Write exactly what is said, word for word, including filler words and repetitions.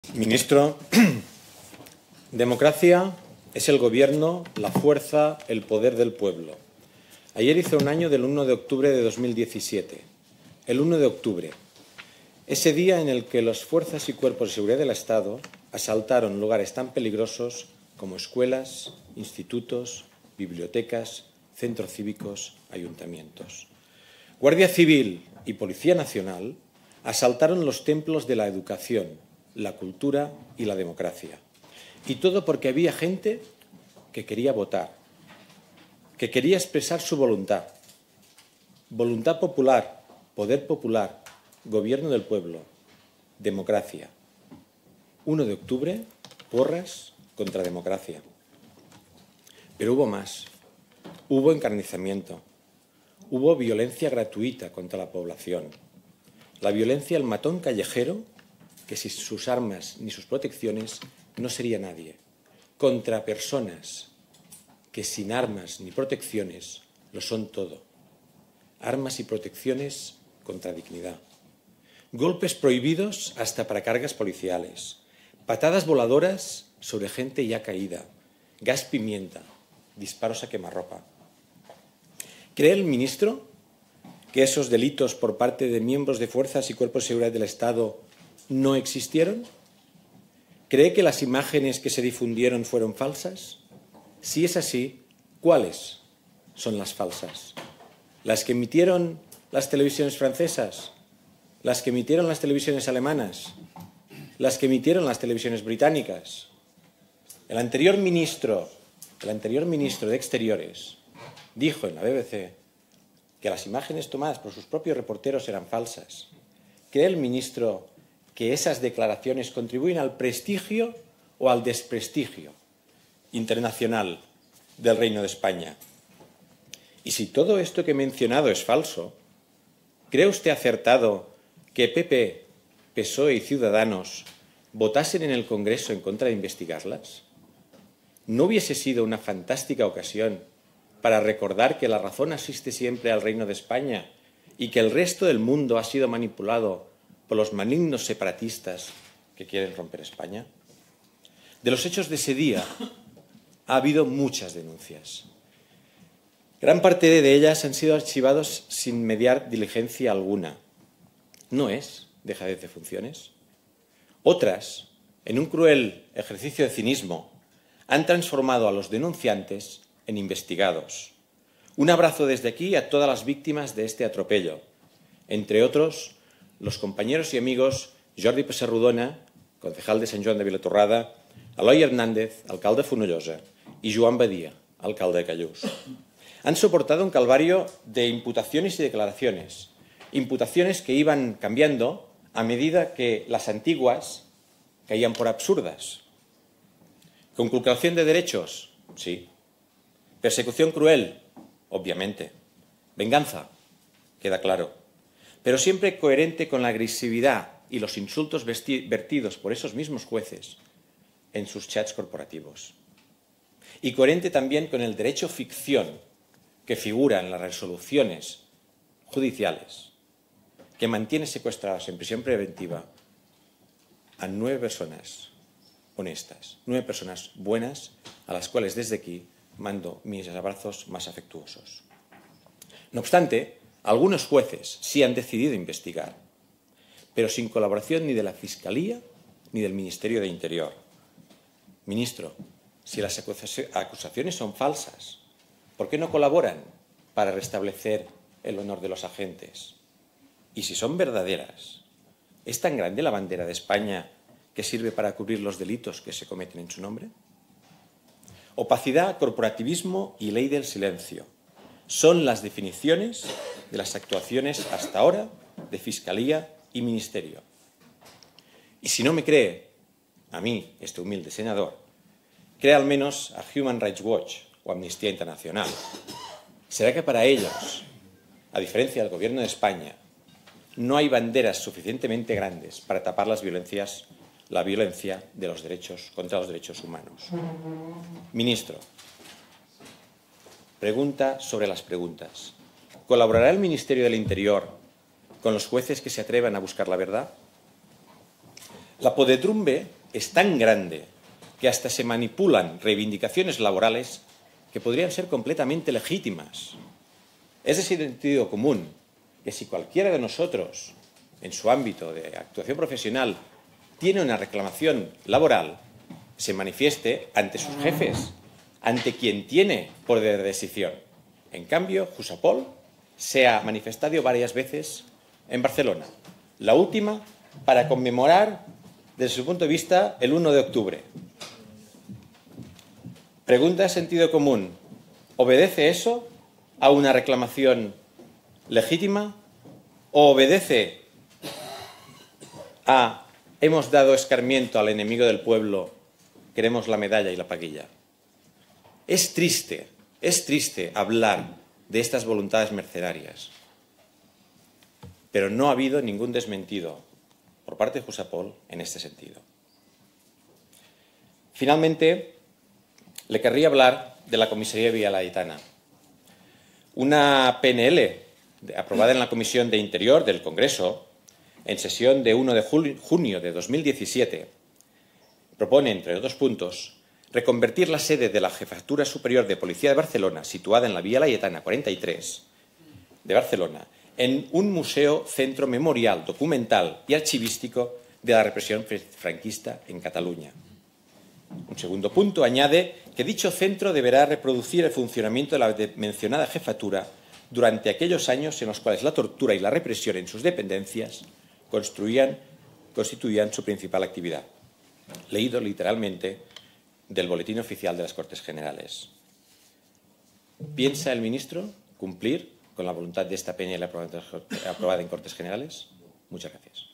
Ministro, democracia es el gobierno, la fuerza, el poder del pueblo. Ayer hizo un año del uno de octubre de dos mil diecisiete. El uno de octubre, ese día en el que las fuerzas y cuerpos de seguridad del Estado asaltaron lugares tan peligrosos como escuelas, institutos, bibliotecas, centros cívicos, ayuntamientos. Guardia Civil y Policía Nacional asaltaron los templos de la educación, la cultura y la democracia. Y todo porque había gente que quería votar, que quería expresar su voluntad. Voluntad popular, poder popular, gobierno del pueblo, democracia. uno de octubre, porras contra democracia. Pero hubo más. Hubo encarnizamiento. Hubo violencia gratuita contra la población. La violencia, el matón callejero, que sin sus armas ni sus protecciones no sería nadie, contra personas que sin armas ni protecciones lo son todo. Armas y protecciones contra dignidad. Golpes prohibidos hasta para cargas policiales. Patadas voladoras sobre gente ya caída. Gas pimienta. Disparos a quemarropa. ¿Cree el ministro que esos delitos por parte de miembros de fuerzas y cuerpos de seguridad del Estado no existieron? ¿Cree que las imágenes que se difundieron fueron falsas? Si es así, ¿cuáles son las falsas? ¿Las que emitieron las televisiones francesas? ¿Las que emitieron las televisiones alemanas? ¿Las que emitieron las televisiones británicas? El anterior ministro, el anterior ministro de Exteriores dijo en la B B C que las imágenes tomadas por sus propios reporteros eran falsas. ¿Cree el ministro que esas declaraciones contribuyen al prestigio o al desprestigio internacional del Reino de España? Y si todo esto que he mencionado es falso, ¿cree usted acertado que P P, P S O E y Ciudadanos votasen en el Congreso en contra de investigarlas? ¿No hubiese sido una fantástica ocasión para recordar que la razón asiste siempre al Reino de España y que el resto del mundo ha sido manipulado por los malignos separatistas que quieren romper España? De los hechos de ese día ha habido muchas denuncias. Gran parte de ellas han sido archivadas sin mediar diligencia alguna. ¿No es dejadez de funciones? Otras, en un cruel ejercicio de cinismo, han transformado a los denunciantes en investigados. Un abrazo desde aquí a todas las víctimas de este atropello, entre otros los compañeros y amigos Jordi Pessarrodona, concejal de Sant Joan de Vilatorrada, Eloi Hernández, alcalde de Fonollosa, y Joan Badia, alcalde de Callús. Han soportado un calvario de imputaciones y declaraciones, imputaciones que iban cambiando a medida que las antiguas caían por absurdas. ¿Conculcación de derechos? Sí. ¿Persecución cruel? Obviamente. ¿Venganza? Queda claro. Pero siempre coherente con la agresividad y los insultos vertidos por esos mismos jueces en sus chats corporativos. Y coherente también con el derecho ficción que figura en las resoluciones judiciales, que mantiene secuestradas en prisión preventiva a nueve personas honestas, nueve personas buenas, a las cuales desde aquí mando mis abrazos más afectuosos. No obstante, algunos jueces sí han decidido investigar, pero sin colaboración ni de la Fiscalía ni del Ministerio de Interior. Ministro, si las acusaciones son falsas, ¿por qué no colaboran para restablecer el honor de los agentes? Y si son verdaderas, ¿es tan grande la bandera de España que sirve para cubrir los delitos que se cometen en su nombre? Opacidad, corporativismo y ley del silencio son las definiciones de las actuaciones hasta ahora de Fiscalía y Ministerio. Y si no me cree, a mí, este humilde senador, cree al menos a Human Rights Watch o Amnistía Internacional. ¿Será que para ellos, a diferencia del Gobierno de España, no hay banderas suficientemente grandes para tapar las violencias, la violencia de los derechos contra los derechos humanos? Ministro, pregunta sobre las preguntas. ¿Colaborará el Ministerio del Interior con los jueces que se atrevan a buscar la verdad? La podredumbre es tan grande que hasta se manipulan reivindicaciones laborales que podrían ser completamente legítimas. Es de sentido común que si cualquiera de nosotros, en su ámbito de actuación profesional, tiene una reclamación laboral, se manifieste ante sus jefes, ante quien tiene poder de decisión. En cambio, Jusapol se ha manifestado varias veces en Barcelona. La última para conmemorar, desde su punto de vista, el uno de octubre. Pregunta de sentido común. ¿Obedece eso a una reclamación legítima o obedece a hemos dado escarmiento al enemigo del pueblo, queremos la medalla y la paguilla? Es triste, es triste hablar de estas voluntades mercenarias, pero no ha habido ningún desmentido por parte de Jusapol en este sentido. Finalmente, le querría hablar de la comisaría de Villa Laietana. Una P N L aprobada en la Comisión de Interior del Congreso en sesión de uno de junio de dos mil diecisiete propone, entre otros puntos, reconvertir la sede de la Jefatura Superior de Policía de Barcelona, situada en la Vía Laietana cuarenta y tres de Barcelona, en un museo centro memorial, documental y archivístico de la represión franquista en Cataluña. Un segundo punto añade que dicho centro deberá reproducir el funcionamiento de la mencionada jefatura durante aquellos años en los cuales la tortura y la represión en sus dependencias construían, constituían su principal actividad. Leído literalmente del Boletín Oficial de las Cortes Generales. ¿Piensa el ministro cumplir con la voluntad de esta P N L aprobada en Cortes Generales? Muchas gracias.